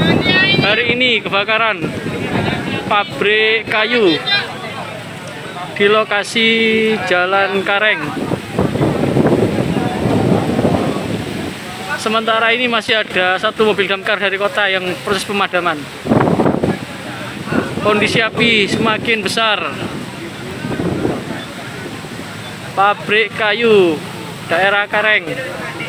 Hari ini kebakaran pabrik kayu di lokasi Jalan Kareng. Sementara ini masih ada satu mobil damkar dari kota yang proses pemadaman. Kondisi api semakin besar. Pabrik kayu daerah Kareng.